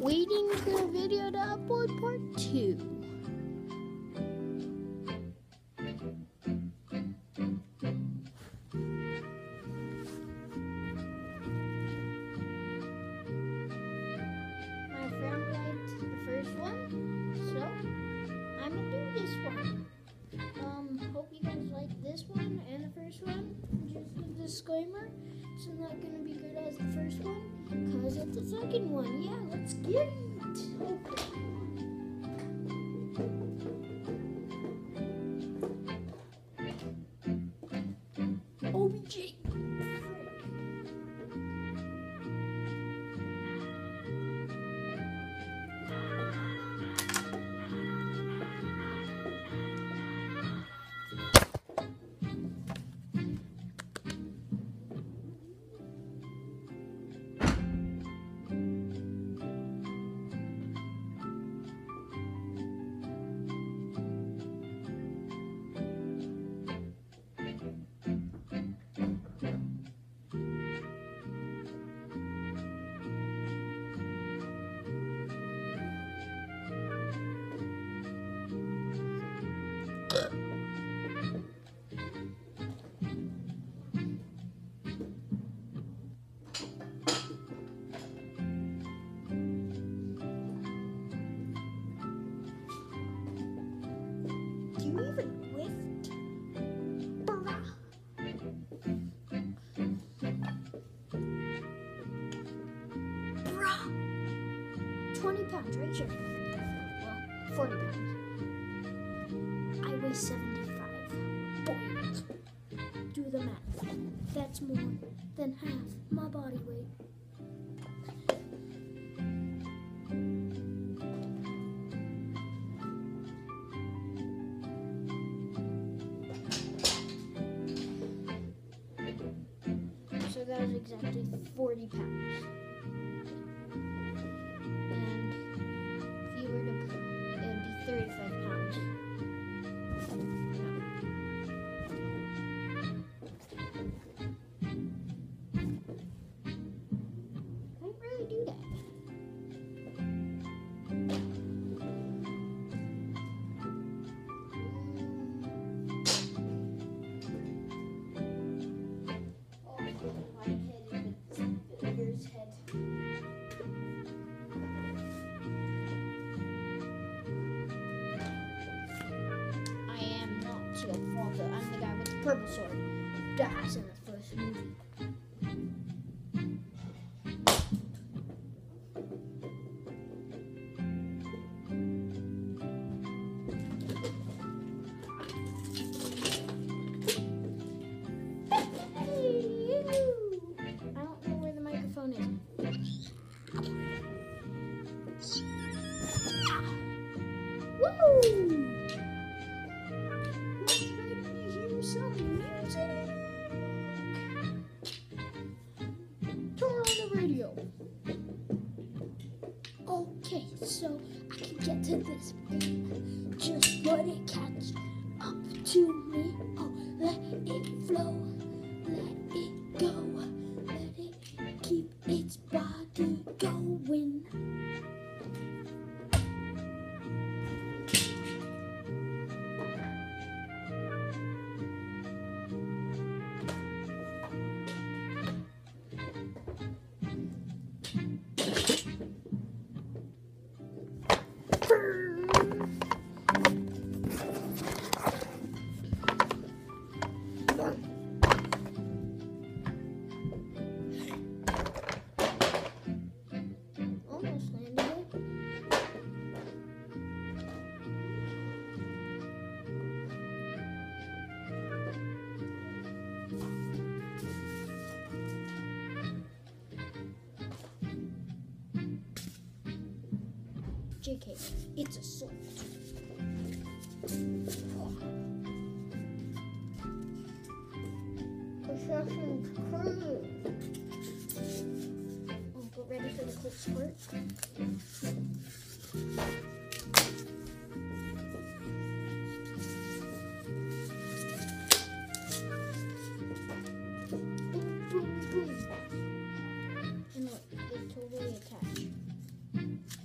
Waiting for a video to upload part 2. My friend liked the first one, so I'm gonna do this one. Hope you guys like this one and the first one. Just a disclaimer, it's not gonna be good as the first one, because it's the second one. Yeah, let's get it. OBJ. Do you even lift? Bruh. Bruh. 20 pounds right here. Well, 40 pounds. I weigh 75. Boy. Do the math. That's more than half my body weight. So that is exactly 40 pounds. And if you were to put, it would be 35 pounds. Can't really do that. I'm the guy with the purple sword. Dies in the first movie. I don't know where the microphone is. Woo! Some music. Turn on the radio. Okay, so I can get to this beat. Just let it catch up to me. Oh, let it flow. Let it go. Let it keep its body going. Almost landed it. JK, it's assault. Assassin's Creed. Oh, get ready for the quick squirt. Boom, boom, boom. And look, they totally attach.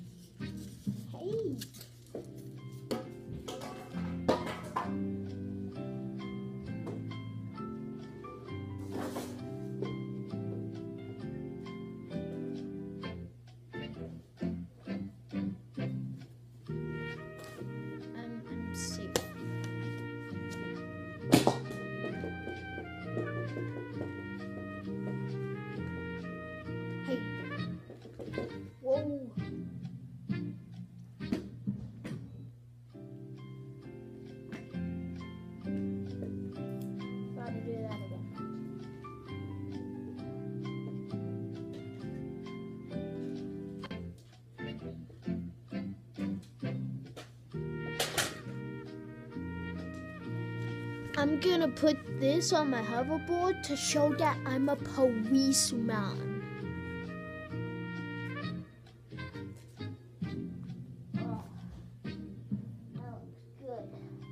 I'm gonna put this on my hoverboard to show that I'm a policeman. Oh, that looks good.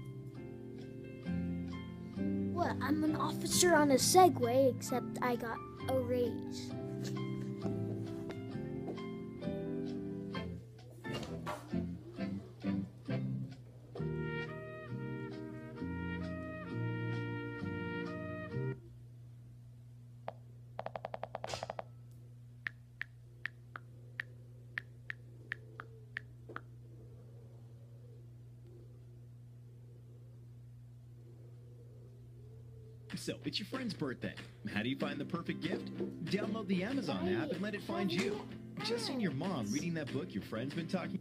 Well, I'm an officer on a Segway, except I got a raise. So, it's your friend's birthday. How do you find the perfect gift? Download the Amazon app and let it find you. Just seen your mom reading that book your friend's been talking.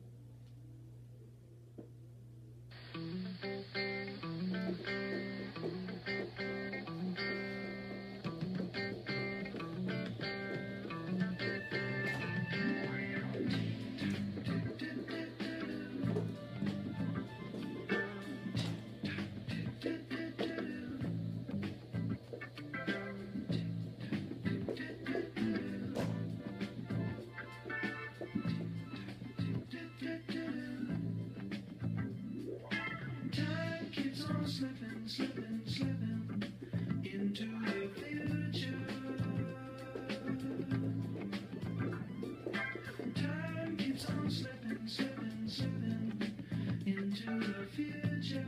Slipping into the future. Time keeps on slipping into the future.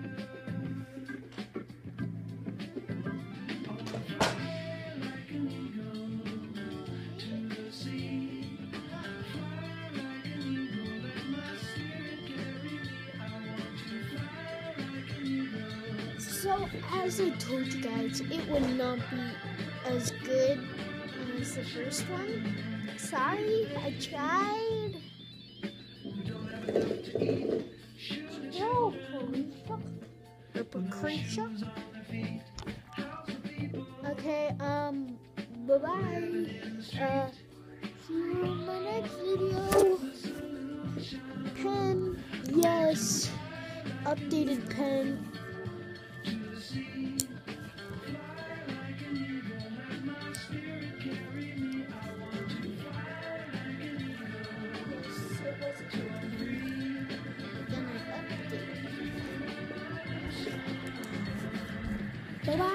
Oh, I fly like an eagle to the sea. Fly like an eagle, let my spirit carry me. I want to fly like an eagle. So, as I told you guys, it would not be as good as the first one. Sorry, I tried. No, Felicia. Or Patricia. Okay, bye-bye. See you in my next video. Pen, yes. Updated pen. Bye-bye.